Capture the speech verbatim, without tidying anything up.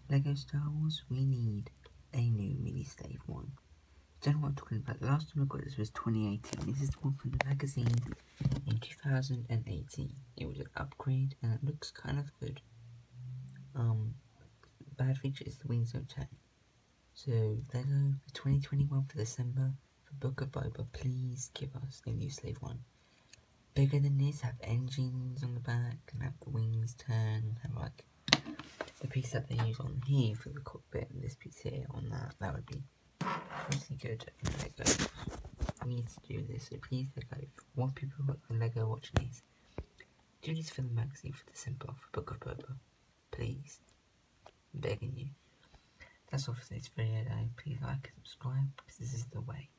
Lego Star Wars, we need a new mini Slave one. Don't know what I'm talking about. The last time I got this was twenty eighteen. This is the one from the magazine in two thousand eighteen. It was an upgrade and it looks kind of good. Um, bad feature is the wings don't turn. So Lego for twenty twenty-one for December for Book of Boba, please give us a new Slave one. Bigger than this, have engines on the back and have the wings turn, have like the piece that they use on here for the cockpit and this piece here on that. That would be pretty good in Lego. We need to do this, so please Lego, if you want people who like the Lego watching these, do this for the magazine for December for Book of Boba. Please. I'm begging you. That's all for today's video though. Please like and subscribe because this is the way.